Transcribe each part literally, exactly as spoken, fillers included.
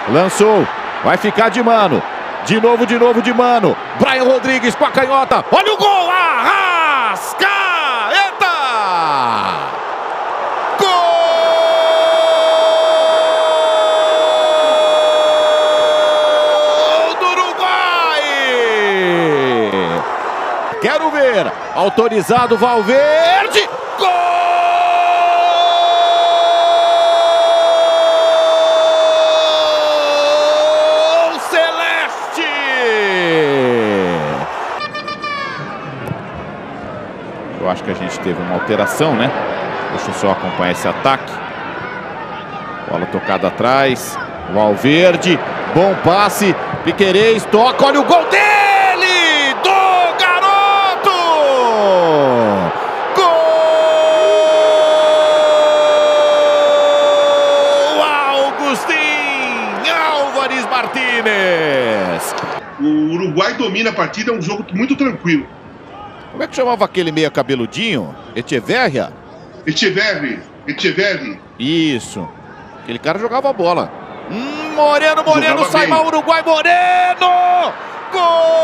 Lançou. Vai ficar de mano. De novo, de novo, de mano. Brian Rodrigues com a canhota. Olha o gol! Arrascaeta! Gol do Uruguai! Quero ver. Autorizado Valverde. Gol! Eu acho que a gente teve uma alteração, né? Deixa eu só acompanhar esse ataque. Bola tocada atrás. Valverde. Bom passe. Piquerez toca. Olha o gol dele! Do garoto! Gol! Augustin Álvares Martínez. O Uruguai domina a partida. É um jogo muito tranquilo. Como é que chamava aquele meia cabeludinho? Echeverria? Echeverri. Echeverri. Isso. Aquele cara jogava bola. Hum, Moreno, Moreno, Jogava sai bem. mal Uruguai, Moreno! Gol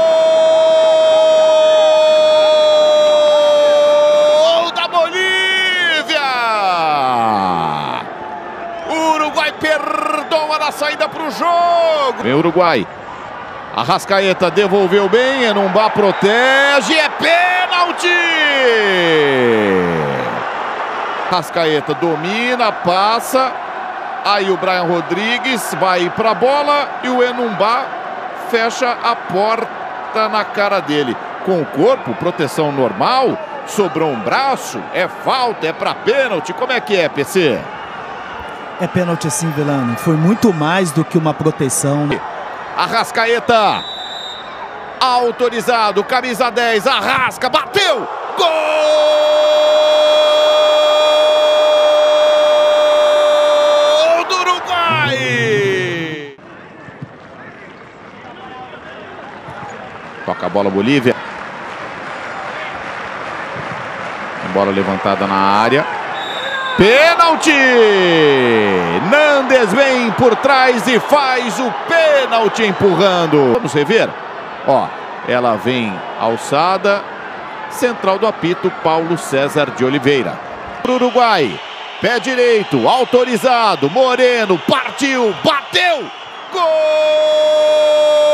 da Bolívia! O Uruguai perdoa na saída para o jogo. Vem Uruguai. Arrascaeta devolveu bem, Enumbá protege, é pênalti! Arrascaeta domina, passa, aí o Brian Rodrigues vai para a bola e o Enumbá fecha a porta na cara dele. Com o corpo, proteção normal, sobrou um braço, é falta, é para pênalti, como é que é, P C? É pênalti sim, Vilani, foi muito mais do que uma proteção. Arrascaeta, autorizado, camisa dez, Arrasca, bateu, gol do Uruguai! Toca a bola Bolívia. Bola levantada na área. Pênalti! Nandes vem por trás e faz o pênalti empurrando. Vamos rever? Ó, ela vem alçada. Central do apito, Paulo César de Oliveira. Pro Uruguai. Pé direito, autorizado. Moreno, partiu, bateu. Gol!